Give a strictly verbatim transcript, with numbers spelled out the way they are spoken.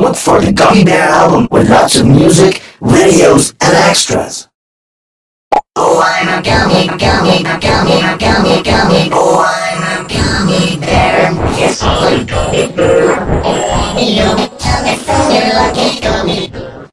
Look for the Gummy Bear album with lots of music, videos, and extras. Oh, I'm a gummy, gummy, gummy, gummy, gummy. Oh, I'm a gummy bear. Yes, I'm a gummy bear. Oh, I'm a